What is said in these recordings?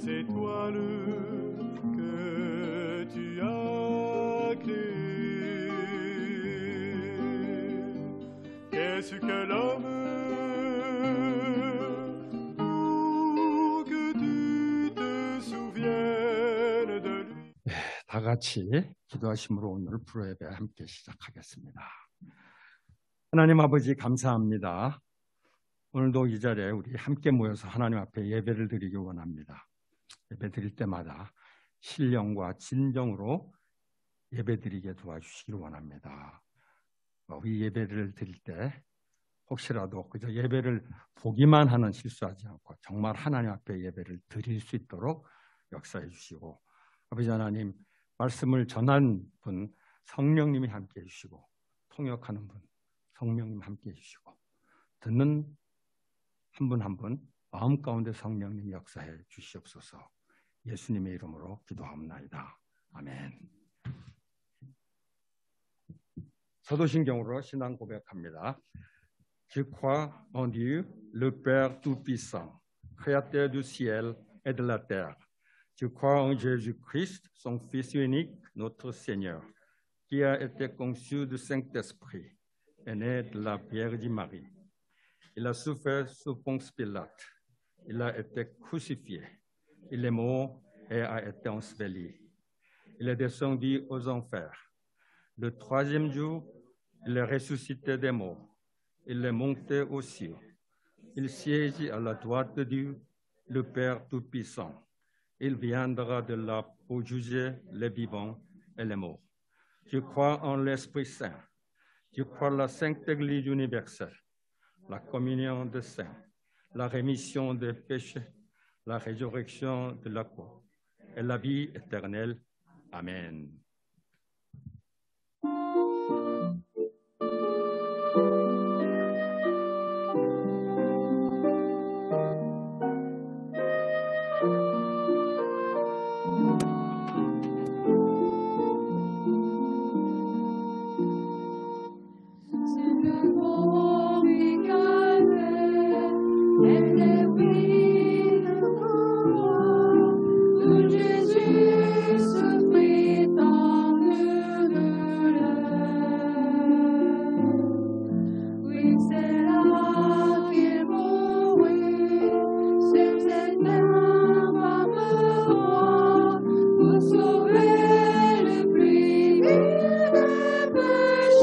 étoiles que tu as créées. Qu'est-ce que l'homme pour que tu te souviennes de lui? 다 같이 기도하심으로 오늘 프로예배 함께 시작하겠습니다. 하나님 아버지 감사합니다. 오늘도 이 자리에 우리 함께 모여서 하나님 앞에 예배를 드리기 원합니다. 예배 드릴 때마다 신령과 진정으로 예배 드리게 도와주시기를 원합니다. 우리 예배를 드릴 때 혹시라도 그저 예배를 보기만 하는 실수하지 않고 정말 하나님 앞에 예배를 드릴 수 있도록 역사해 주시고, 아버지 하나님 말씀을 전한 분 성령님이 함께 해주시고, 통역하는 분 성령님 함께 해주시고, 듣는 한 분 한 분 마음 가운데 성령님 역사해 주시옵소서. 예수님의 이름으로 기도합니다. 아멘. 사도신경으로 신앙 고백합니다. Je crois en Dieu, le Père Tout-Puissant, Créateur du ciel et de la terre. Je crois en Jésus-Christ, son Fils unique, notre Seigneur, qui a été conçu du Saint-Esprit et né de la Vierge Marie. Il a souffert sous Ponce Pilate. Il a été crucifié. Il est mort et a été enseveli. Il est descendu aux enfers. Le troisième jour, il est ressuscité des morts. Il est monté aux cieux. Il siège à la droite de Dieu, le Père Tout-Puissant. Il viendra de là pour juger les vivants et les morts. Je crois en l'Esprit Saint. Je crois en la Sainte Église universelle, la communion des saints, la rémission des péchés, la résurrection de la corps et la vie éternelle. Amen.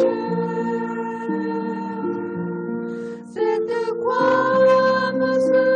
Cette croix me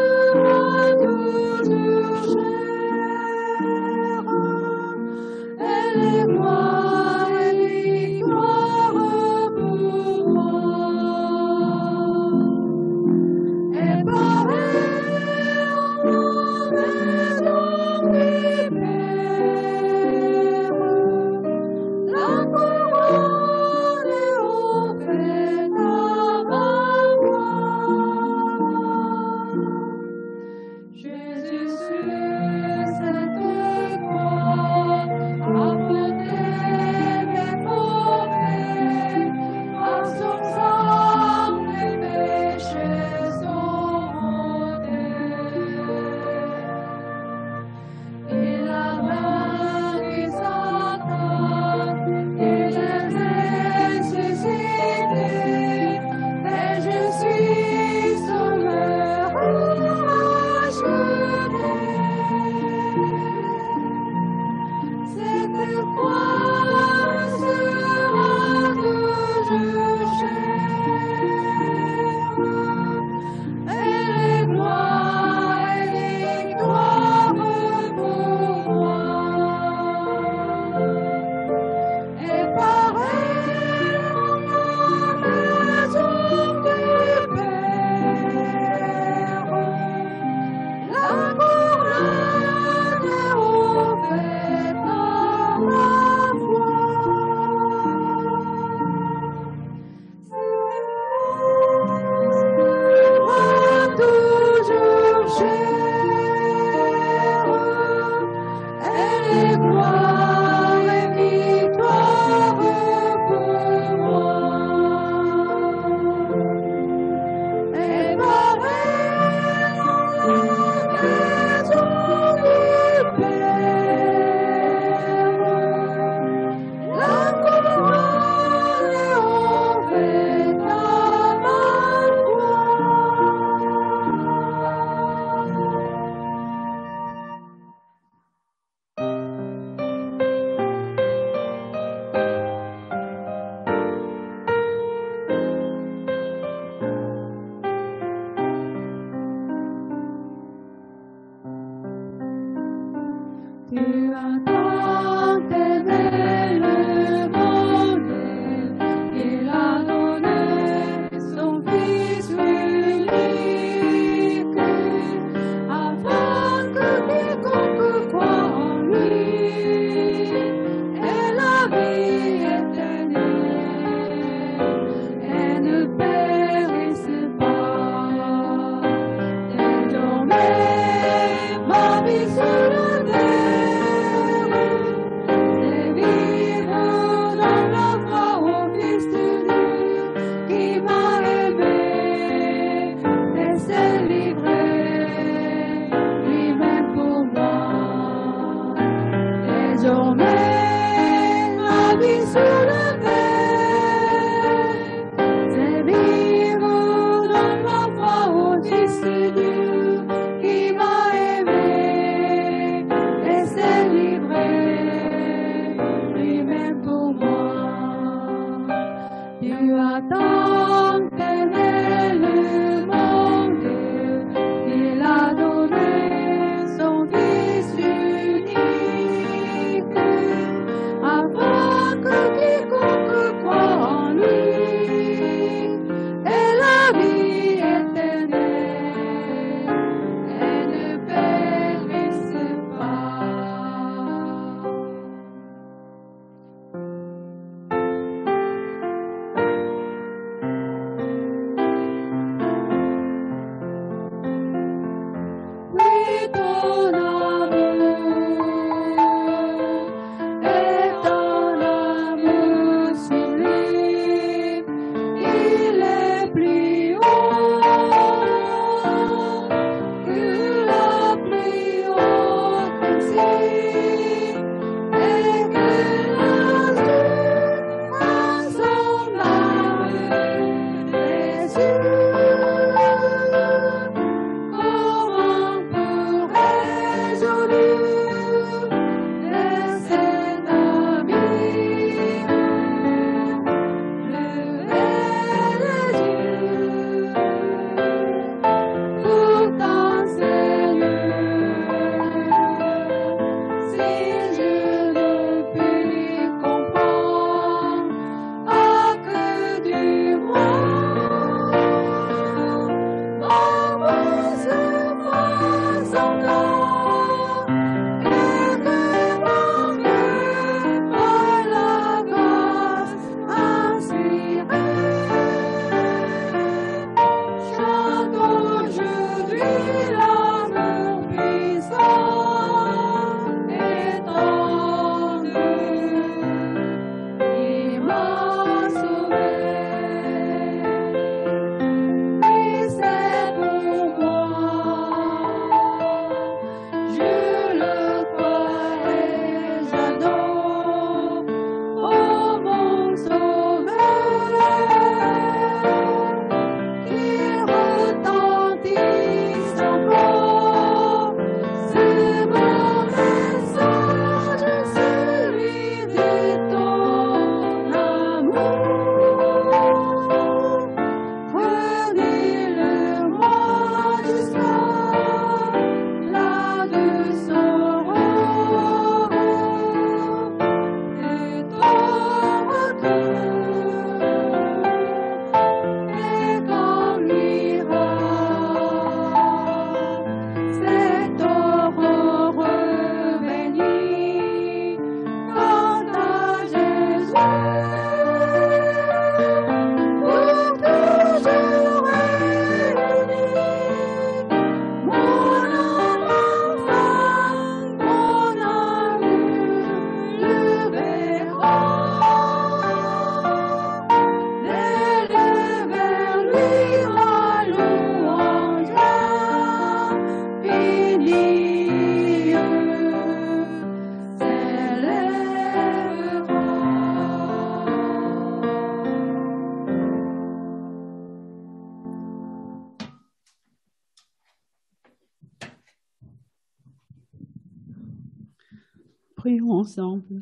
Prions ensemble.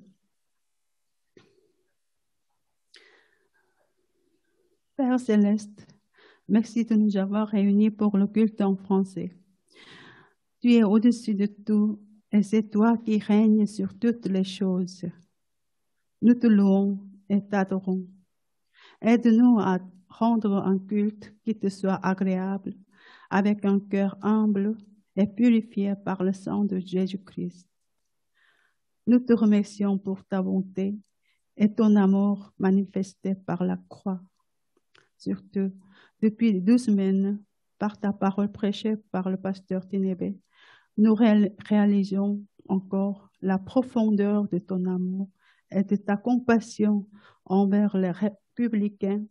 Père Céleste, merci de nous avoir réunis pour le culte en français. Tu es au-dessus de tout Et c'est toi qui règnes sur toutes les choses. Nous te louons et t'adorons. Aide-nous à rendre un culte qui te soit agréable, avec un cœur humble et purifié par le sang de Jésus-Christ. Nous te remercions pour ta bonté et ton amour manifesté par la croix. Surtout, depuis 12 semaines, par ta parole prêchée par le pasteur Tinebe, nous réalisons encore la profondeur de ton amour et de ta compassion envers les publicains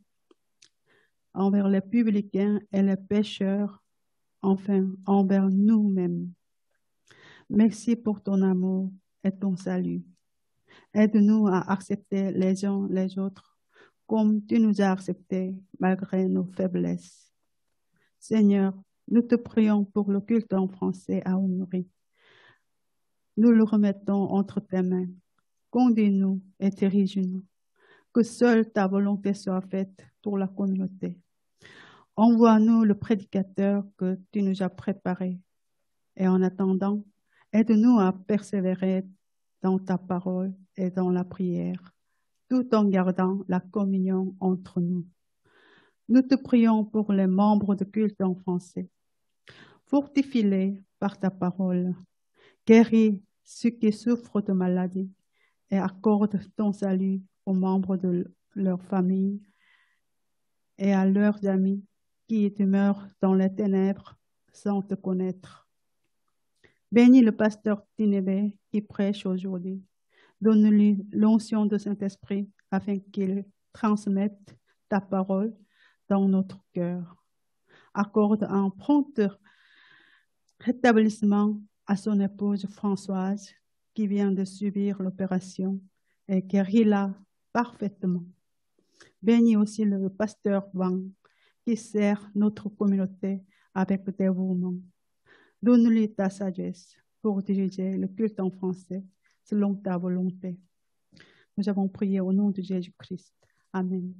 et les pécheurs, enfin envers nous-mêmes. Merci pour ton amour et ton salut. Aide-nous à accepter les uns les autres comme tu nous as acceptés malgré nos faiblesses. Seigneur, nous te prions pour le culte en français à honorer. Nous le remettons entre tes mains. Conduis-nous et dirige-nous. Que seule ta volonté soit faite pour la communauté. Envoie-nous le prédicateur que tu nous as préparé. Et en attendant, aide-nous à persévérer dans ta parole et dans la prière, tout en gardant la communion entre nous. Nous te prions pour les membres de culte en français. Fortifie-les par ta parole. Guéris ceux qui souffrent de maladie et accorde ton salut aux membres de leur famille et à leurs amis qui demeurent dans les ténèbres sans te connaître. Bénis le pasteur Tinebe qui prêche aujourd'hui. Donne-lui l'onction de Saint-Esprit afin qu'il transmette ta parole dans notre cœur. Accorde un prompt rétablissement à son épouse Françoise qui vient de subir l'opération et guéris-la parfaitement. Bénis aussi le pasteur Wang qui sert notre communauté avec dévouement. Donne-lui ta sagesse pour diriger le culte en français selon ta volonté. Nous avons prié au nom de Jésus-Christ. 아멘.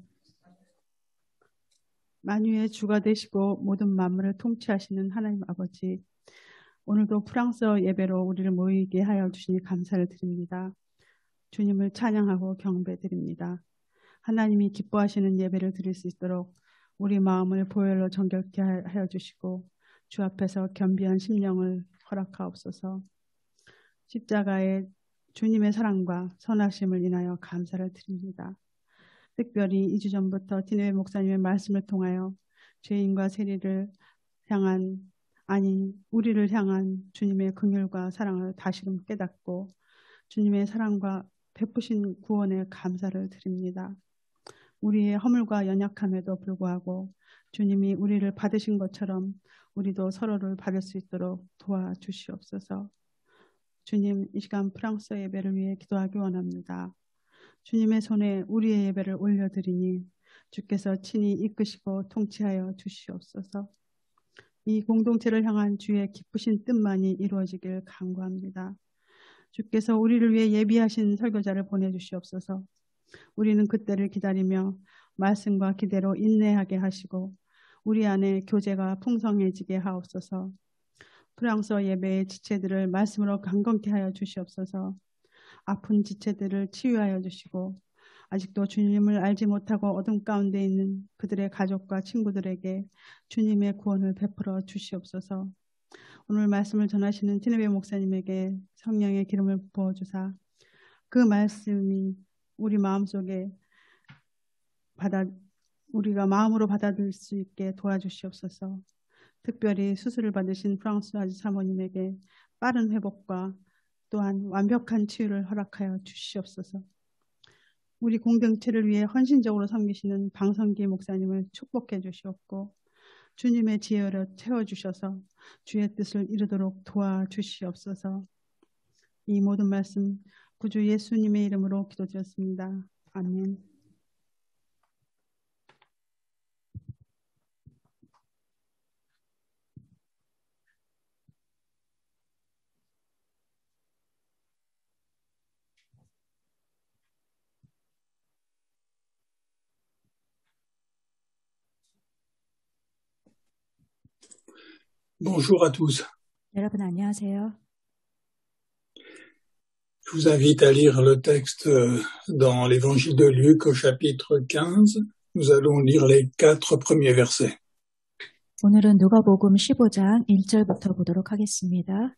만유의 주가 되시고 모든 만물을 통치하시는 하나님 아버지, 오늘도 프랑스어 예배로 우리를 모이게 하여 주시니 감사를 드립니다. 주님을 찬양하고 경배드립니다. 하나님이 기뻐하시는 예배를 드릴 수 있도록 우리 마음을 보혈로 정결케 하여 주시고 주 앞에서 겸비한 심령을 허락하옵소서. 십자가의 주님의 사랑과 선하심을 인하여 감사를 드립니다. 특별히 2주 전부터 디네베 목사님의 말씀을 통하여 죄인과 세리를 향한 우리를 향한 주님의 긍휼과 사랑을 다시금 깨닫고 주님의 사랑과 베푸신 구원에 감사를 드립니다. 우리의 허물과 연약함에도 불구하고 주님이 우리를 받으신 것처럼 우리도 서로를 받을 수 있도록 도와주시옵소서. 주님, 이 시간 프랑스 예배를 위해 기도하기 원합니다. 주님의 손에 우리의 예배를 올려드리니 주께서 친히 이끄시고 통치하여 주시옵소서. 이 공동체를 향한 주의 기쁘신 뜻만이 이루어지길 간구합니다. 주께서 우리를 위해 예비하신 설교자를 보내주시옵소서. 우리는 그때를 기다리며 말씀과 기대로 인내하게 하시고 우리 안에 교제가 풍성해지게 하옵소서. 프랑스어 예배의 지체들을 말씀으로 강건케 하여 주시옵소서. 아픈 지체들을 치유하여 주시고 아직도 주님을 알지 못하고 어둠 가운데 있는 그들의 가족과 친구들에게 주님의 구원을 베풀어 주시옵소서. 오늘 말씀을 전하시는 디네베 목사님에게 성령의 기름을 부어주사 그 말씀이 우리 마음속에 우리가 마음으로 받아들일 수 있게 도와주시옵소서. 특별히 수술을 받으신 프랑스와즈 사모님에게 빠른 회복과 또한 완벽한 치유를 허락하여 주시옵소서. 우리 공동체를 위해 헌신적으로 섬기시는 방성기 목사님을 축복해 주시옵고 주님의 지혜로 채워주셔서 주의 뜻을 이루도록 도와주시옵소서. 이 모든 말씀 구주 예수님의 이름으로 기도드렸습니다. 아멘. Bonjour à tous. 여러분 안녕하세요. Je vous invite à lire le texte dans l'évangile de Luc au chapitre 15. Nous allons lire les 4 premiers versets. 오늘은 누가복음 15장 1절부터 보도록 하겠습니다.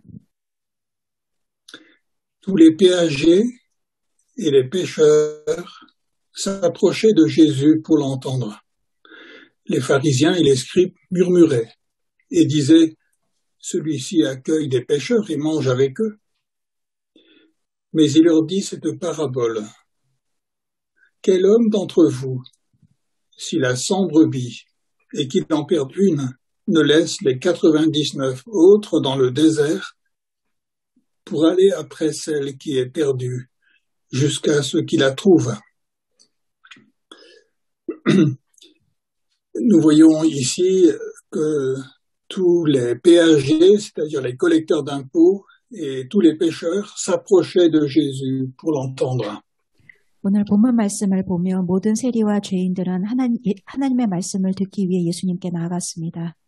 Tous les péagers et les pêcheurs s'approchaient de Jésus pour l'entendre. Les pharisiens et les scribes murmuraient et disaient « Celui-ci accueille des pêcheurs et mange avec eux. » Mais il leur dit cette parabole. « Quel homme d'entre vous, s'il a 100 brebis et qu'il en perde une, ne laisse les 99 autres dans le désert pour aller après celle qui est perdue jusqu'à ce qu'il la trouve. » Nous voyons ici que tous les péagers, c'est-à-dire les collecteurs d'impôts, et tous les pêcheurs s'approchaient de Jésus pour l'entendre. 오늘 본문 말씀을 보면 모든 세리와 죄인들은 하나님의 말씀을 듣기 위해 예수님께 나아갔습니다.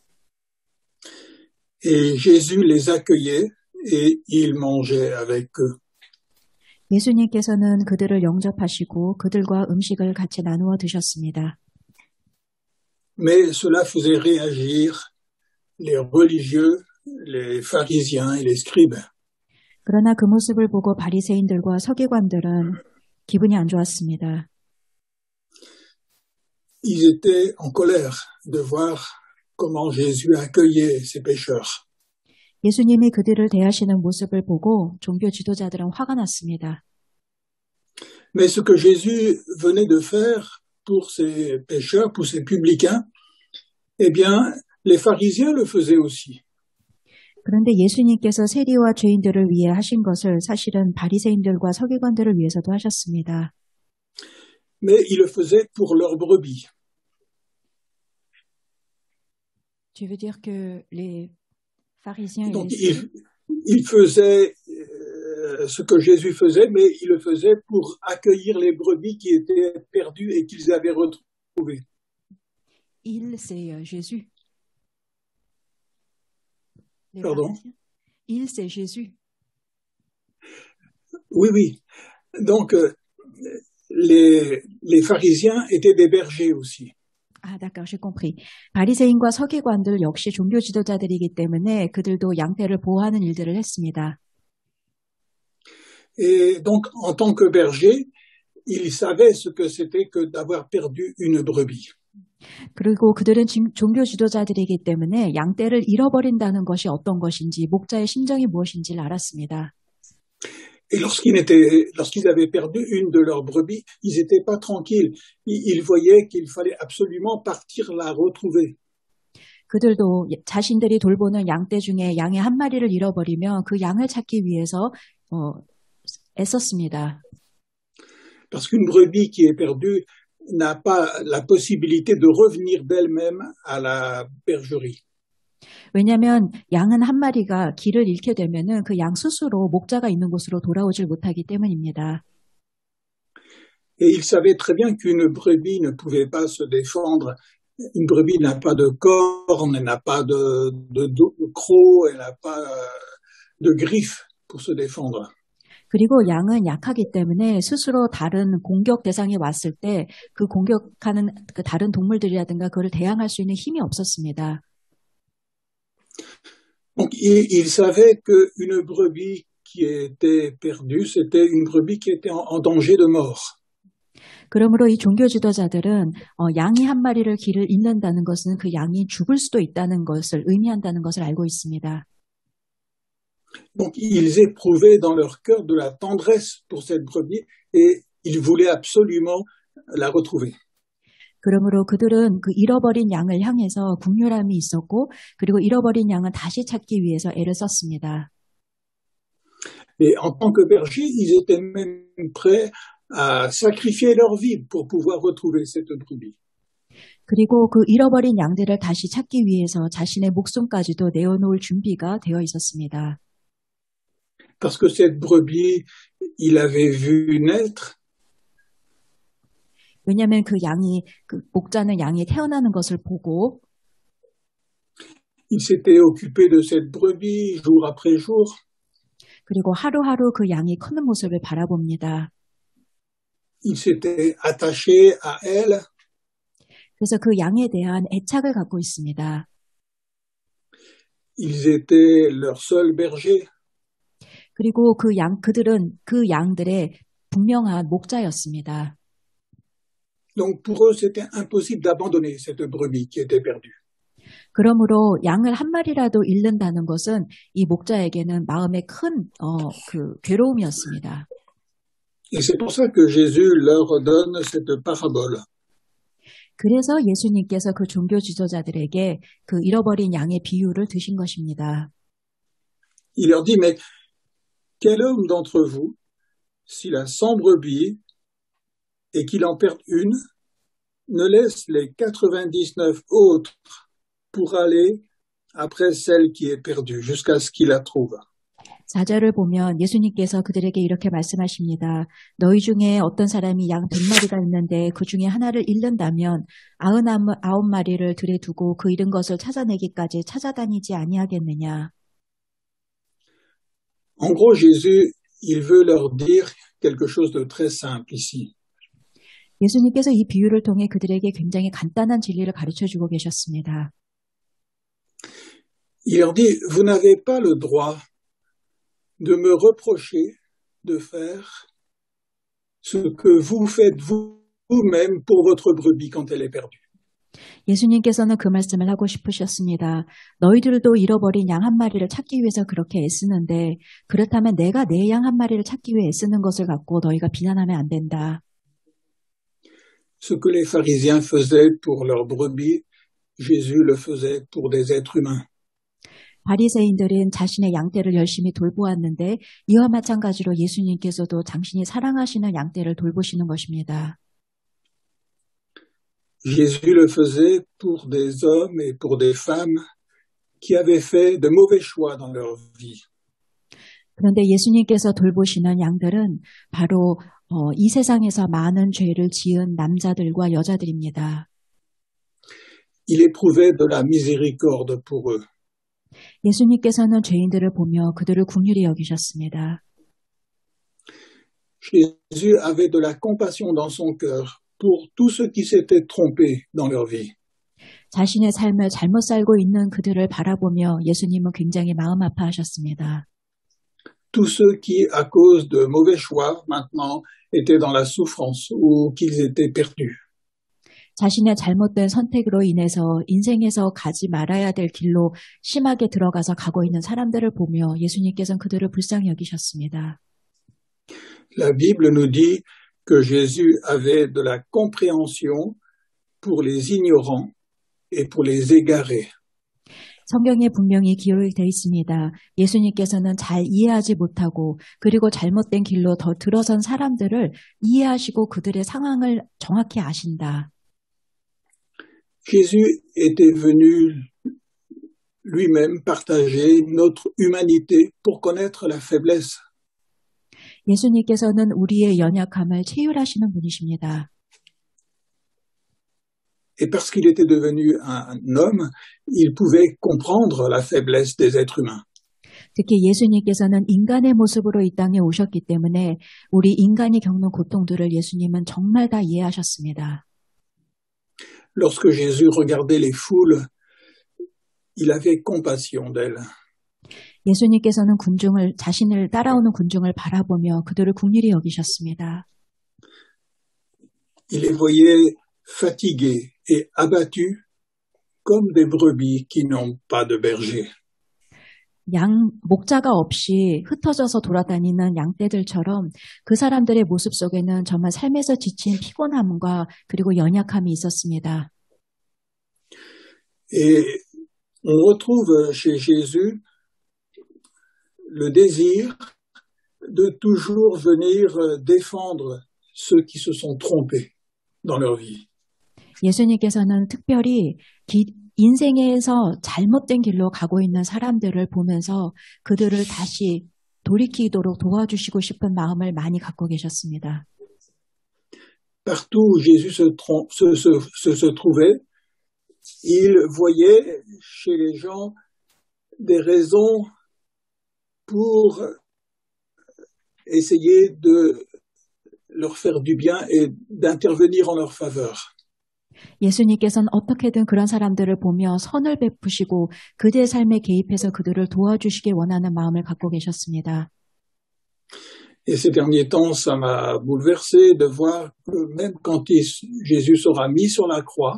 Et Jésus les accueillait et il mangeait avec eux. 예수님께서는 그들을 영접하시고 그들과 음식을 같이 나누어 드셨습니다. Mais cela faisait réagir les religieux, les pharisiens et les scribes. 그러나 그 모습을 보고 바리새인들과 서기관들은 기분이 안 좋았습니다. Ils étaient en colère de voir comment Jésus accueillait ces pécheurs. 예수님이 그들을 대하시는 모습을 보고 종교 지도자들은 화가 났습니다. Mais ce que Jésus venait de faire pour ces pécheurs, pour ces publicains, eh bien, les pharisiens le faisaient aussi. 그런데 예수님께서 세리와 죄인들을 위해 하신 것을 사실은 바리새인들과 서기관들을 위해서도 하셨습니다. Mais ils le faisaient pour leurs brebis. Tu veux dire que les pharisiens Donc, ils faisaient ce que Jésus faisait, mais ils le faisaient pour accueillir les brebis qui étaient perdues et qu'ils avaient retrouvées. Il, c'est Jésus. Pardon? Il, c'est Jésus. Oui, oui. Donc, les pharisiens étaient des bergers aussi. 아, d'accord, j'ai compris. 바리새인과 서기관들 역시 종교 지도자들이기 때문에 그들도 양떼를 보호하는 일들을 했습니다. Et donc, en tant que berger, ils savaient ce que c'était que d'avoir perdu une brebis. 그리고 그들은 종교 지도자들이기 때문에 양떼를 잃어버린다는 것이 어떤 것인지, 목자의 심정이 무엇인지를 알았습니다. Et lorsqu'ils avaient perdu une de leurs brebis, ils n'étaient pas tranquilles. Ils voyaient qu'il fallait absolument partir la retrouver. 그들도 자신들이 돌보는 양떼 중에 양의 한 마리를 잃어버리면 그 양을 찾기 위해서 애썼습니다. Parce qu'une brebis qui est perdue n'a pas la possibilité de revenir d'elle-même à la bergerie. 왜냐하면 양은 한 마리가 길을 잃게 되면은 그 양 스스로 목자가 있는 곳으로 돌아오질 못하기 때문입니다. Et il savait très bien qu'une brebis ne pouvait pas se défendre. Une brebis n'a pas de cornes, elle n'a pas de crocs, elle n'a pas de griffes pour se défendre. 그리고 양은 약하기 때문에 스스로 다른 공격 대상이 왔을 때 그 공격하는 그 다른 동물들이라든가 그걸 대항할 수 있는 힘이 없었습니다. Donc, il savait qu'une brebis qui était perdue, c'était une brebis qui était en danger de mort. 그러므로 이 종교 지도자들은 양이 한 마리를 길을 잃는다는 것은 그 양이 죽을 수도 있다는 것을 의미한다는 것을 알고 있습니다. Donc, ils éprouvaient dans leur cœur de la tendresse pour cette brebis et ils voulaient absolument la retrouver. 그러므로 그들은 그 잃어버린 양을 향해서 긍휼함이 있었고 그리고 잃어버린 양을 다시 찾기 위해서 애를 썼습니다. Et en tant que berger, ils étaient même prêts à sacrifier leur vie pour pouvoir retrouver cette brebis. 그리고 그 잃어버린 양들을 다시 찾기 위해서 자신의 목숨까지도 내어놓을 준비가 되어 있었습니다. Parce que cette brebis, il avait vu naître. 왜냐하면 그 목자는 양이 태어나는 것을 보고 Il s'était occupé de cette brebis jour après jour. 그리고 하루하루 그 양이 크는 모습을 바라봅니다. Il s'était attaché à elle. 그래서 그 양에 대한 애착을 갖고 있습니다. Ils étaient leur seul berger. 그리고 그들은 그 양들의 분명한 목자였습니다. Donc pour eux, c'était impossible d'abandonner cette brebis qui était perdue. 그러므로 양을 한 마리라도 잃는다는 것은 이 목자에게는 마음에 큰 괴로움이었습니다. Et c'est pour ça que Jésus leur donne cette parabole. 그래서 예수님께서 그 종교 지도자들에게 그 잃어버린 양의 비유를 드신 것입니다. Il leur dit, mais quel homme d'entre vous, s'il a 100 brebis et qu'il en perde une, ne laisse les 99 autres pour aller après celle qui est perdue, jusqu'à ce qu'il la trouve. 4절을 보면 예수님께서 그들에게 이렇게 말씀하십니다. 너희 중에 어떤 사람이 양 100마리가 있는데 그 중에 하나를 잃는다면 99마리를 들에 두고 그 잃은 것을 찾아내기까지 찾아다니지 아니하겠느냐. En gros, Jésus, il veut leur dire quelque chose de très simple ici. 예수님께서 이 비유를 통해 그들에게 굉장히 간단한 진리를 가르쳐주고 계셨습니다. Il leur dit, vous n'avez pas le droit de me reprocher de faire ce que vous faites vous-même pour votre brebis quand elle est perdue. 예수님께서는 그 말씀을 하고 싶으셨습니다. 너희들도 잃어버린 양 한 마리를 찾기 위해서 그렇게 애쓰는데 그렇다면 내가 내 양 한 마리를 찾기 위해 애쓰는 것을 갖고 너희가 비난하면 안 된다. Ce que les pharisiens faisaient pour leurs brebis, Jésus le faisait pour des êtres humains. 바리새인들은 자신의 양떼를 열심히 돌보았는데 이와 마찬가지로 예수님께서도 당신이 사랑하시는 양떼를 돌보시는 것입니다. Jésus le faisait pour des hommes et pour des femmes qui avaient fait de mauvais choix dans leur vie. 그런데 예수님께서 돌보시는 양들은 바로 이 세상에서 많은 죄를 지은 남자들과 여자들입니다. Il éprouvait de la miséricorde pour eux. 예수님께서는 죄인들을 보며 그들을 긍휼히 여기셨습니다. Jésus avait de la compassion dans son cœur pour tous ceux qui s'étaient trompés dans leur vie. 자신의 삶을 잘못 살고 있는 그들을 바라보며 예수님은 굉장히 마음 아파하셨습니다. Tous ceux qui, à cause de mauvais choix, maintenant, étaient dans la souffrance ou qu'ils étaient perdus. 자신의 잘못된 선택으로 인해서 인생에서 가지 말아야 될 길로 심하게 들어가서 가고 있는 사람들을 보며 예수님께서는 그들을 불쌍히 여기셨습니다. La Bible nous dit que Jésus avait de la compréhension pour les ignorants et pour les égarés. 성경에 분명히 기록이 되어 있습니다. 예수님께서는 잘 이해하지 못하고 그리고 잘못된 길로 더 들어선 사람들을 이해하시고 그들의 상황을 정확히 아신다. Jésus était venu lui-même partager notre humanité pour connaître la faiblesse. 예수님께서는 우리의 연약함을 체휼하시는 분이십니다. Et parce qu'il était devenu un homme, il pouvait comprendre la faiblesse des êtres humains. 특히 예수님께서는 인간의 모습으로 이 땅에 오셨기 때문에 우리 인간이 겪는 고통들을 예수님은 정말 다 이해하셨습니다. Lorsque Jésus regardait les foules, il avait compassion d'elles. 예수님께서는 자신을 따라오는 군중을 바라보며 그들을 긍휼히 여기셨습니다. Il les voyait fatigués et abattus comme des brebis qui n'ont pas de berger. 목자가 없이 흩어져서 돌아다니는 양떼들처럼 그 사람들의 모습 속에는 정말 삶에서 지친 피곤함과 그리고 연약함이 있었습니다. Et on retrouve chez Jésus le désir de toujours venir défendre ceux qui se sont trompés dans leur vie. 예수님께서는 특별히 인생에서 잘못된 길로 가고 있는 사람들을 보면서 그들을 다시 돌이키도록 도와주시고 싶은 마음을 많이 갖고 계셨습니다. Partout où Jésus se trouvait, il voyait chez les gens des raisons pour essayer de leur faire du bien et d'intervenir en leur faveur. 예수님께서는 어떻게든 그런 사람들을 보며 선을 베푸시고 그들의 삶에 개입해서 그들을 도와주시길 원하는 마음을 갖고 계셨습니다. Et ces derniers temps, ça m'a bouleversé de voir que même quand Jésus sera mis sur la croix,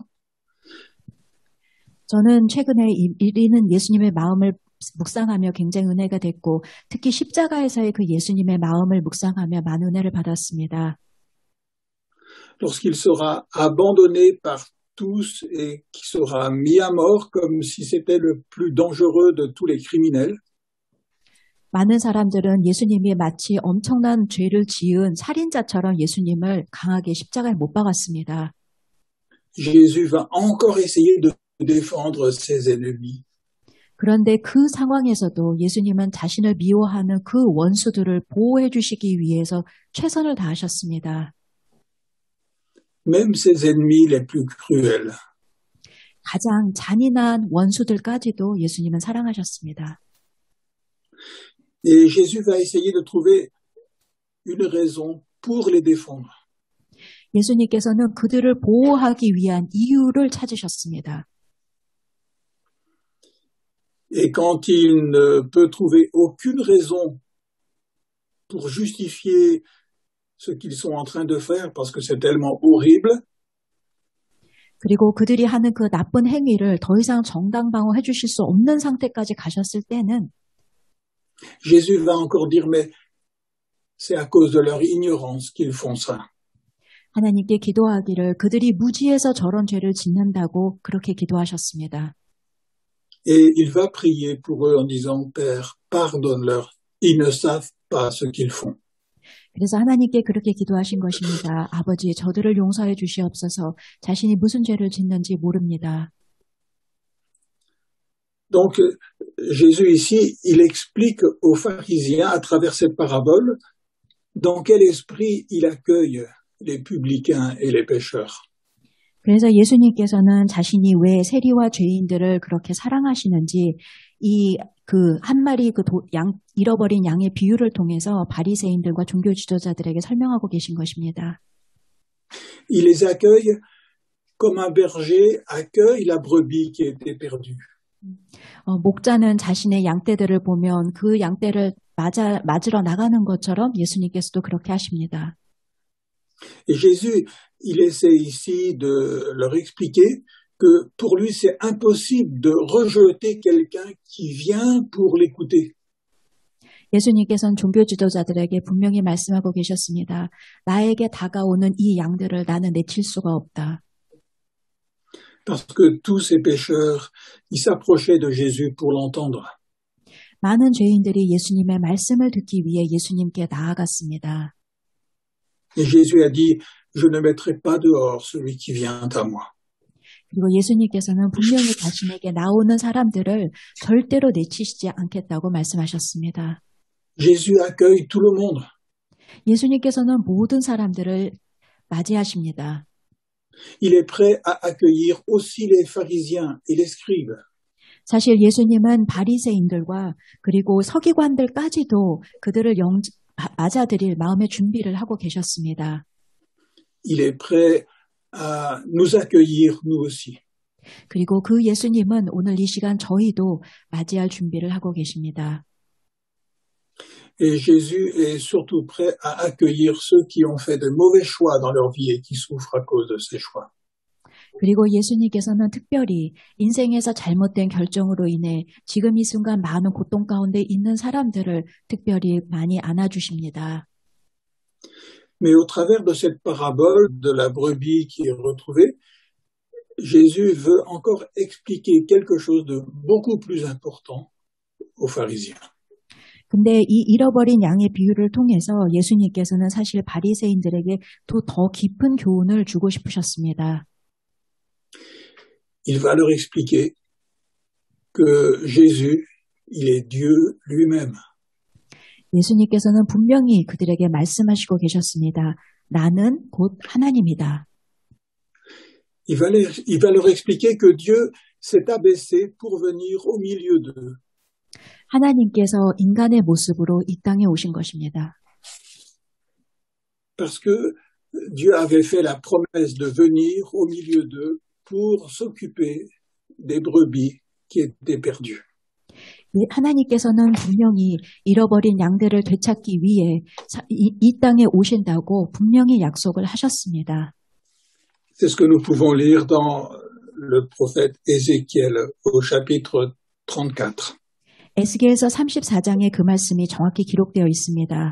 저는 최근에 이는 예수님의 마음을 묵상하며 굉장히 은혜가 됐고 특히 십자가에서의 그 예수님의 마음을 묵상하며 많은 은혜를 받았습니다. lorsqu'il sera abandonné par tous et qui sera mis à mort comme si c'était le plus dangereux de tous les criminels, 많은 사람들은 예수님이 마치 엄청난 죄를 지은 살인자처럼 예수님을 강하게 십자가에 못 박았습니다. Jésus va encore essayer de défendre ses ennemis. 그런데 그 상황에서도 예수님은 자신을 미워하는 그 원수들을 보호해 주시기 위해서 최선을 다하셨습니다. Même ses ennemis les plus cruels. 가장 잔인한 원수들까지도 예수님은 사랑하셨습니다. Et Jésus va essayer de trouver une raison pour les défendre. 예수님께서는 그들을 보호하기 위한 이유를 찾으셨습니다. Et quand il ne peut trouver aucune raison pour justifier ce qu'ils sont en train de faire parce que c'est tellement horrible, 그리고 그들이 하는 그 나쁜 행위를 더 이상 정당방어해 주실 수 없는 상태까지 가셨을 때는 Jésus va encore dire, mais c'est à cause de leur ignorance qu'ils font ça. 하나님께 기도하기를 그들이 무지해서 저런 죄를 짓는다고 그렇게 기도하셨습니다. Et il va prier pour eux en disant, Père, pardonne-leur, ils ne savent pas ce qu'ils font. 그래서 하나님께 그렇게 기도하신 것입니다. 아버지, 저들을 용서해 주시옵소서. 자신이 무슨 죄를 짓는지 모릅니다. Donc, Jésus ici, il explique aux pharisiens à travers cette parabole dans quel esprit il accueille les publicains et les pécheurs. 그래서 예수님께서는 자신이 왜 세리와 죄인들을 그렇게 사랑하시는지 이 그 한 마리 잃어버린 양의 비유를 통해서 바리새인들과 종교 지도자들에게 설명하고 계신 것입니다. Il les accueille comme un berger accueille la brebis qui était perdue. 목자는 자신의 양떼들을 보면 그 양떼를 맞으러 나가는 것처럼 예수님께서도 그렇게 하십니다. Et Jésus, il essaie ici de leur expliquer que pour lui, c'est impossible de rejeter quelqu'un qui vient pour l'écouter. 예수님께서는 종교 지도자들에게 분명히 말씀하고 계셨습니다. 나에게 다가오는 이 양들을 나는 내칠 수가 없다. Parce que tous ces pécheurs, ils s'approchaient de Jésus pour l'entendre. 많은 죄인들이 예수님의 말씀을 듣기 위해 예수님께 나아갔습니다. Et Jésus a dit, je ne mettrai pas dehors celui qui vient à moi. 그리고 예수님께서는 분명히 자신에게 나오는 사람들을 절대로 내치시지 않겠다고 말씀하셨습니다. Jésus accueille tout le monde. 예수님께서는 모든 사람들을 맞이하십니다. Il est prêt à accueillir aussi les pharisiens et les scribes. 사실 예수님은 바리새인들과 그리고 서기관들까지도 그들을 맞아들일 마음의 준비를 하고 계셨습니다. Il est prêt à nous accueillir, nous aussi. 그리고 그 예수님은 오늘 이 시간 저희도 맞이할 준비를 하고 계십니다. Et Jésus est surtout prêt à accueillir ceux qui ont fait de mauvais choix dans leur vie et qui souffrent à cause de ces choix. 그리고 예수님께서는 특별히 인생에서 잘못된 결정으로 인해 지금 이 순간 많은 고통 가운데 있는 사람들을 특별히 많이 안아주십니다. Mais au travers de cette parabole de la brebis qui est retrouvée, Jésus veut encore expliquer quelque chose de beaucoup plus important aux pharisiens. 근데 이 잃어버린 양의 비유를 통해서 예수님께서는 사실 바리새인들에게 또 더 깊은 교훈을 주고 싶으셨습니다. Il va leur expliquer que Jésus, il est Dieu lui-même. 예수님께서는 분명히 그들에게 말씀하시고 계셨습니다. 나는 곧 하나님이다. Il va leur expliquer que Dieu s'est abaissé pour venir au milieu d'eux. 하나님께서 인간의 모습으로 이 땅에 오신 것입니다. parce que Dieu avait fait la promesse de venir au milieu d'eux pour s'occuper des brebis qui étaient perdues. 하나님께서는 분명히 잃어버린 양들을 되찾기 위해 이 땅에 오신다고 분명히 약속을 하셨습니다. C'est ce que nous pouvons lire dans le prophète Ézéchiel au chapitre 34. 에스겔서 34장에 그 말씀이 정확히 기록되어 있습니다.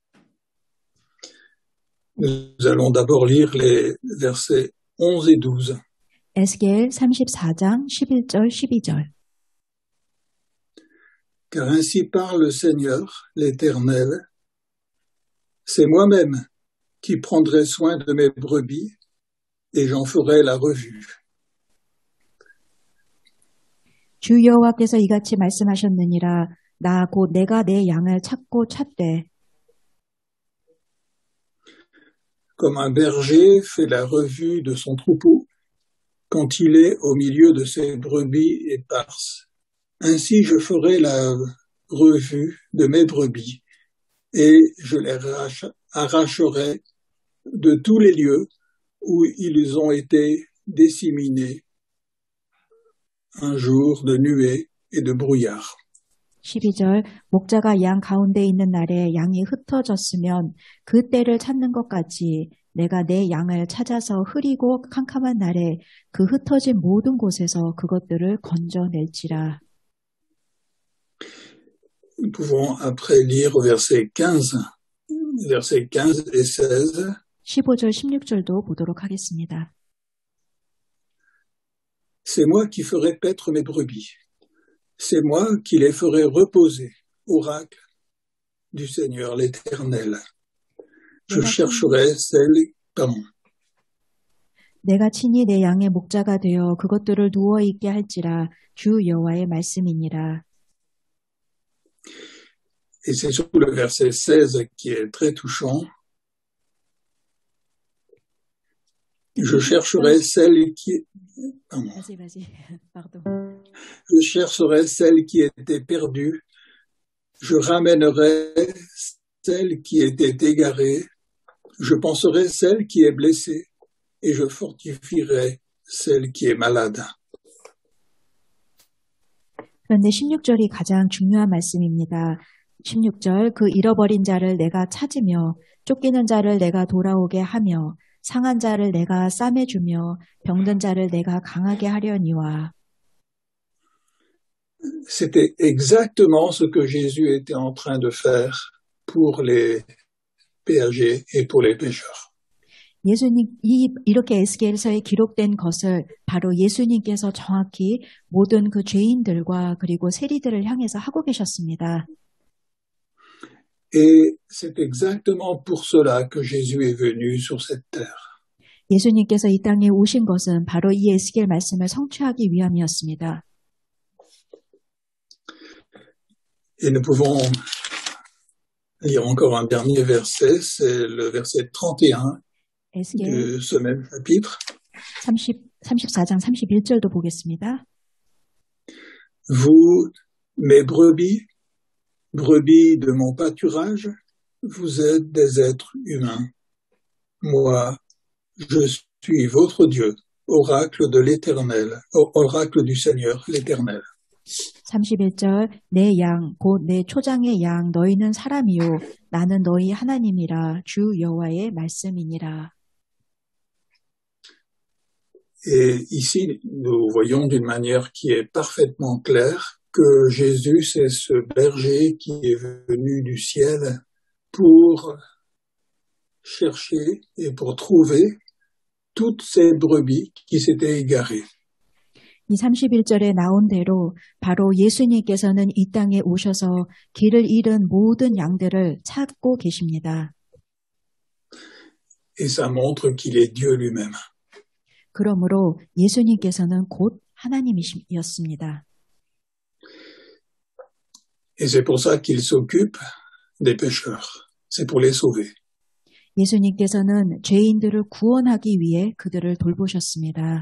Nous allons d'abord lire les versets 11 et 12. 에스겔 34장 11절 12절. Car ainsi parle le Seigneur, l'Éternel. C'est moi-même qui prendrai soin de mes brebis et j'en ferai la revue. 주 여호와께서 이같이 말씀하셨느니라. 나 곧 내가 내 양을 찾고 찾되. Comme un berger fait la revue de son troupeau quand il est au milieu de ses brebis éparses. Ainsi je ferai la revue de mes brebis et je les arracherai de tous les lieux où ils ont été disséminés un jour de nuée et de brouillard. 12절 목자가 양 가운데 있는 날에 양이 흩어졌으면 그 때를 찾는 것 같이 내가 내 양을 찾아서 흐리고 캄캄한 날에 그 흩어진 모든 곳에서 그것들을 건져낼지라. Nous pouvons après lire versets 15 et 16. 15절, 16절도 보도록 하겠습니다. C'est moi qui ferai paître mes brebis. C'est moi qui les ferai reposer, oracle du Seigneur l'Éternel. Je chercherai celles, 내가 친히 내 양의 목자가 되어 그것들을 누워 있게 할지라 주 여호와의 말씀이니라. Et c'est surtout le verset 16 qui est très touchant. Je chercherai celles qui... Je chercherai celles qui étaient perdues. Je ramènerai celle qui était égarée. Je penserai celle qui est blessée. Et je fortifierai celle qui est malade. 그런데 16절이 가장 중요한 말씀입니다. 16절 그 잃어버린 자를 내가 찾으며 쫓기는 자를 내가 돌아오게 하며 상한 자를 내가 싸매주며 병든 자를 내가 강하게 하려니와. C'était exactement ce que Jésus était en train de faire pour les péagers et pour les pécheurs. 예수님 이렇게 에스겔서에 기록된 것을 바로 예수님께서 정확히 모든 그 죄인들과 그리고 세리들을 향해서 하고 계셨습니다. Et c'est exactement pour cela que Jésus est venu sur cette terre. 예수님께서 이 땅에 오신 것은 바로 이 에스겔 말씀을 성취하기 위함이었습니다. Et nous pouvons lire encore un dernier verset, c'est le verset 31 de ce même chapitre. 34장 31절도 보겠습니다. Vous, mes brebis, brebis de mon pâturage, vous êtes des êtres humains. Moi, je suis votre Dieu, oracle de l'Éternel, oracle du Seigneur l'Éternel. 31절 내 양, 곧 내 초장의 양, 너희는 사람이요 나는 너희 하나님이라 주 여호와의 말씀이니라. Et ici, nous voyons d'une manière qui est parfaitement claire que Jésus, c'est ce berger qui est venu du ciel pour chercher et pour trouver toutes ces brebis qui s'étaient égarées. 이 31절에 나온 대로 바로 예수님께서는 이 땅에 오셔서 길을 잃은 모든 양들을 찾고 계십니다. Et ça montre qu'il est Dieu lui-même. 그러므로 예수님께서는 곧 하나님이셨습니다. Et c'est pour ça qu'il s'occupe des pécheurs. C'est pour les sauver. 예수님께서는 죄인들을 구원하기 위해 그들을 돌보셨습니다.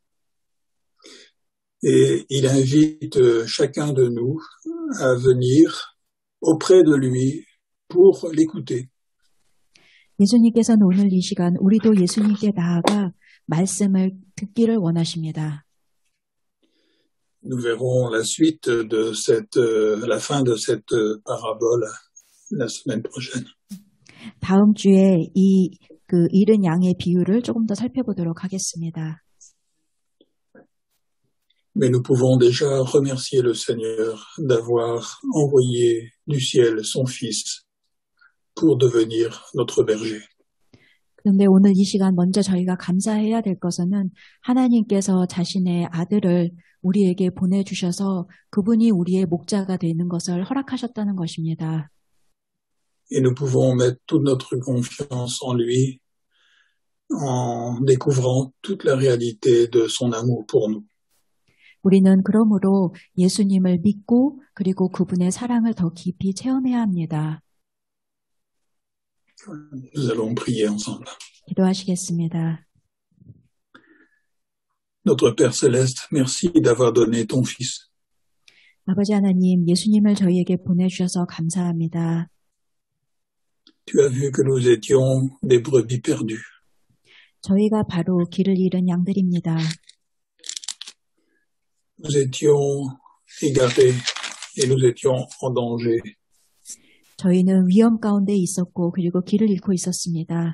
Et il invite chacun de nous à venir auprès de lui pour l'écouter. 예수님께서는 오늘 이 시간 우리도 예수님께 나아가 말씀을 듣기를 원하십니다. Nous verrons la suite de la fin de cette parabole la semaine prochaine. 다음 주에 이 잃은 양의 비유를 조금 더 살펴보도록 하겠습니다. Mais nous pouvons déjà remercier le Seigneur d'avoir envoyé du ciel son Fils pour devenir notre berger. 그런데 오늘 이 시간 먼저 저희가 감사해야 될 것은 하나님께서 자신의 아들을 우리에게 보내주셔서 그분이 우리의 목자가 되는 것을 허락하셨다는 것입니다. Et nous pouvons mettre toute notre confiance en lui en découvrant toute la réalité de son amour pour nous. 우리는 그러므로 예수님을 믿고 그리고 그분의 사랑을 더 깊이 체험해야 합니다. Nous allons prier ensemble. 기도하시겠습니다. Notre Père Céleste, merci d'avoir donné ton Fils. 아버지 하나님, 예수님을 저희에게 보내주셔서 감사합니다. Tu as vu que nous étions des brebis perdues. 저희가 바로 길을 잃은 양들입니다. Nous étions égarés et nous étions en danger. 저희는 위험 가운데 있었고 그리고 길을 잃고 있었습니다.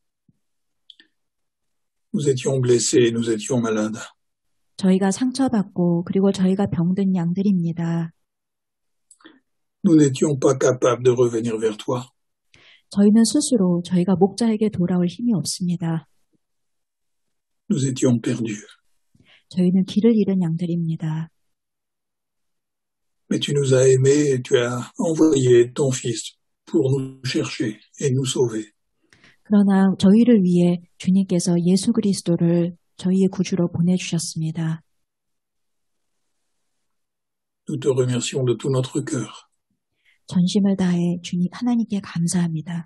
Nous étions blessés et nous étions malades. 저희가 상처받고 그리고 저희가 병든 양들입니다. Nous n'étions pas capables de revenir vers toi. 저희는 스스로 저희가 목자에게 돌아올 힘이 없습니다. Nous étions perdus. 저희는 길을 잃은 양들입니다. Mais tu nous as aimés et tu as envoyé ton Fils pour nous chercher et nous sauver. 그러나 저희를 위해 주님께서 예수 그리스도를 저희의 구주로 보내주셨습니다. Nous te remercions de tout notre cœur. 전심을 다해 주님 하나님께 감사합니다.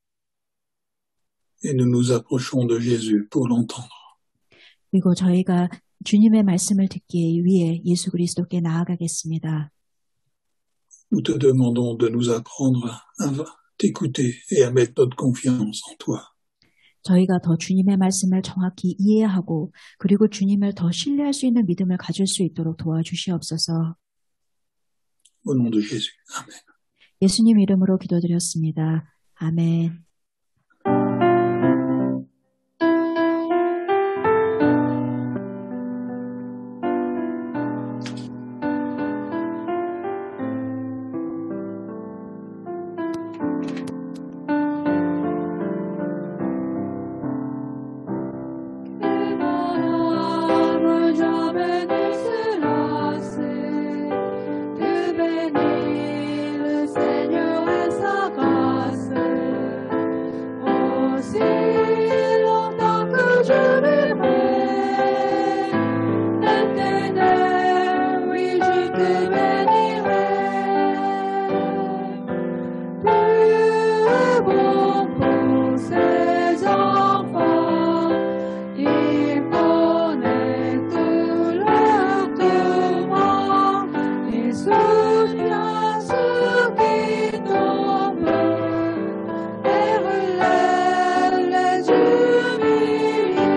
Et nous nous approchons de Jésus pour l'entendre. 그리고 저희가 주님의 말씀을 듣기 위해 예수 그리스도께 나아가겠습니다. Nous te demandons de nous apprendre à t'écouter et à mettre notre confiance en toi. 저희가 더 주님의 말씀을 정확히 이해하고 그리고 주님을 더 신뢰할 수 있는 믿음을 가질 수 있도록 도와주시옵소서. Au nom de Jésus. Amen. 예수님 이름으로 기도드렸습니다. 아멘.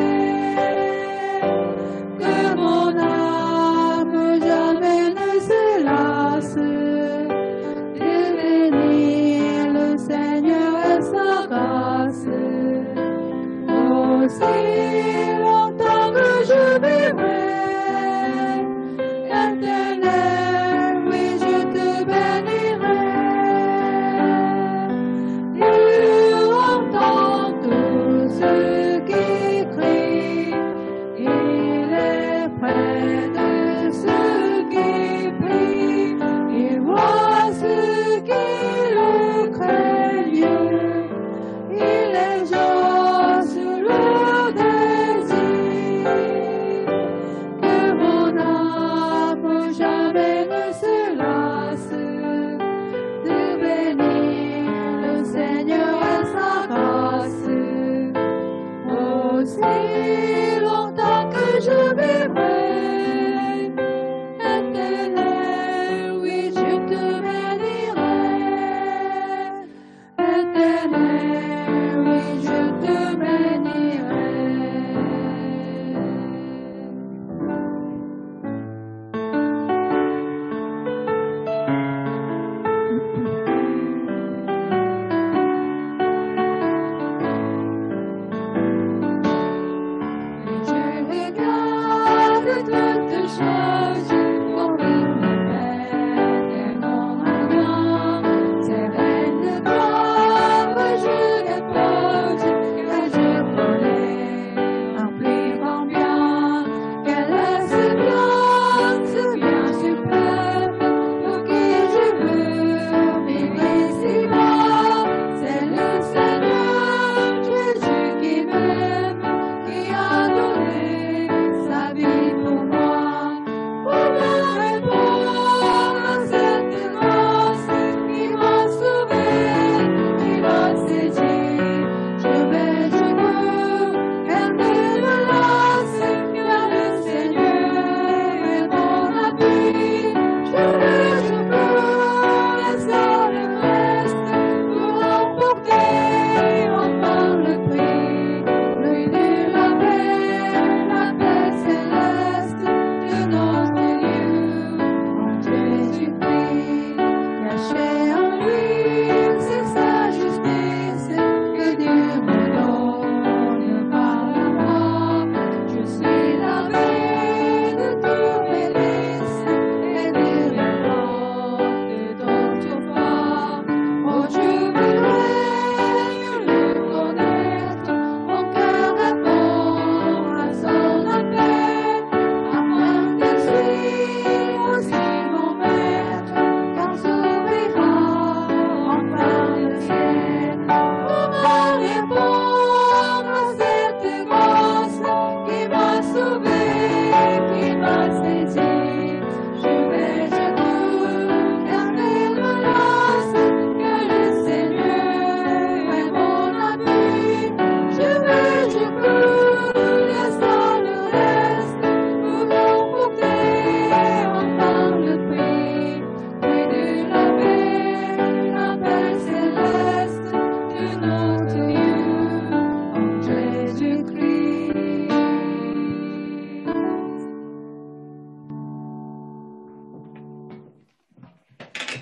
Que mon âme jamais ne se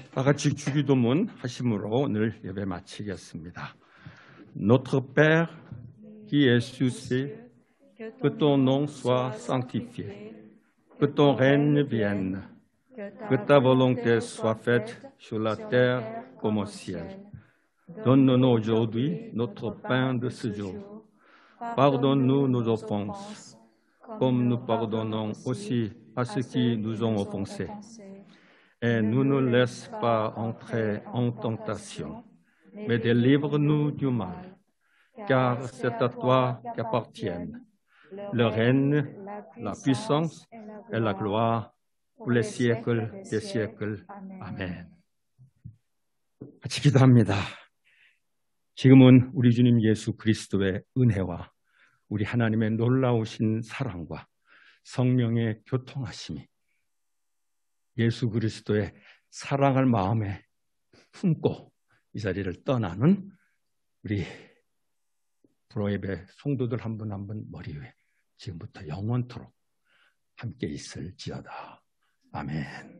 다 같이 주기도문 하심으로 오늘 예배 마치겠습니다. Notre Père qui es aux cieux, que ton nom soit sanctifié, que ton règne vienne, que ta volonté soit faite sur la terre comme au ciel. Donne-nous aujourd'hui notre pain de ce jour. Pardonne-nous nos offenses, comme nous pardonnons aussi à ceux qui nous ont offensés. Et ne nous laisse pas entrer en tentation, mais délivre-nous du mal, car c'est à toi qu'appartiennent le règne, la puissance et la gloire pour les siècles des siècles. 아멘. 같이 기도합니다. 지금은 우리 주님 예수 그리스도의 은혜와 우리 하나님의 놀라우신 사랑과 성령의 교통하심이 예수 그리스도의 사랑을 마음에 품고 이 자리를 떠나는 우리 브로예배 성도들 한 분 한 분 머리 위에 지금부터 영원토록 함께 있을지어다. 아멘.